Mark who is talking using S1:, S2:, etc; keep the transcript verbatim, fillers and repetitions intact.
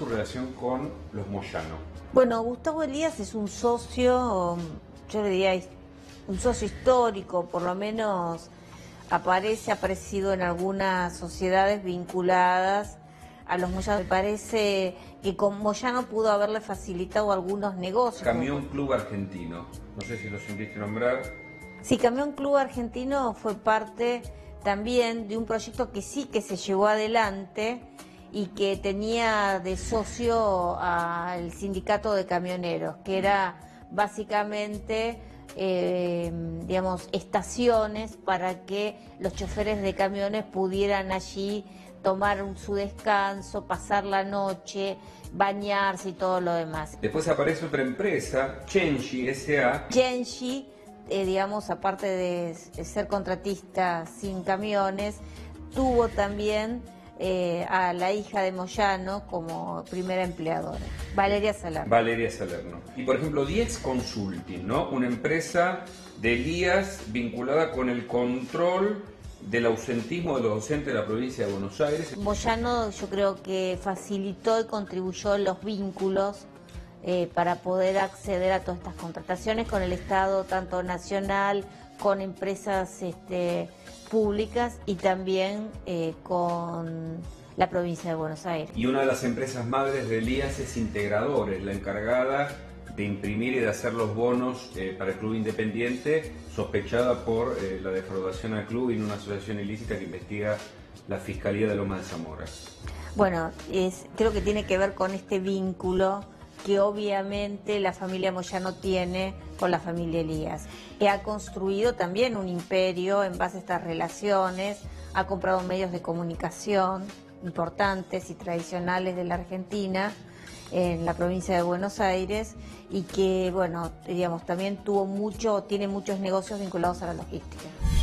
S1: tu relación con los Moyano?
S2: Bueno, Gustavo Elías es un socio, yo le diría un socio histórico, por lo menos aparece, ha aparecido en algunas sociedades vinculadas a los Moyano. Me parece que con Moyano pudo haberle facilitado algunos negocios.
S1: Camión Club Argentino, no sé si lo sentiste nombrar.
S2: Sí, Camión Club Argentino fue parte también de un proyecto que sí que se llevó adelante y que tenía de socio al sindicato de camioneros, que era básicamente, eh, digamos, estaciones para que los choferes de camiones pudieran allí tomar su descanso, pasar la noche, bañarse y todo lo demás.
S1: Después aparece otra empresa, Chenji S A
S2: Chenji, eh, digamos, aparte de ser contratista sin camiones, tuvo también eh, a la hija de Moyano como primera empleadora, Valeria Salerno.
S1: Valeria Salerno. Y por ejemplo, Diez Consulting, ¿no? Una empresa de Elías vinculada con el control del ausentismo de los docentes de la provincia de Buenos Aires.
S2: Moyano, yo creo que facilitó y contribuyó en los vínculos eh, para poder acceder a todas estas contrataciones con el Estado, tanto nacional, con empresas este, públicas y también eh, con la provincia de Buenos Aires.
S1: Y una de las empresas madres de Elías es Integradores, la encargada de imprimir y de hacer los bonos eh, para el Club Independiente, sospechada por eh, la defraudación al club y en una asociación ilícita que investiga la Fiscalía de Lomas de Zamora.
S2: Bueno, es, creo que tiene que ver con este vínculo que obviamente la familia Moyano tiene con la familia Elías, que ha construido también un imperio en base a estas relaciones, ha comprado medios de comunicación importantes y tradicionales de la Argentina, en la provincia de Buenos Aires, y que, bueno, digamos, también tuvo mucho, tiene muchos negocios vinculados a la logística.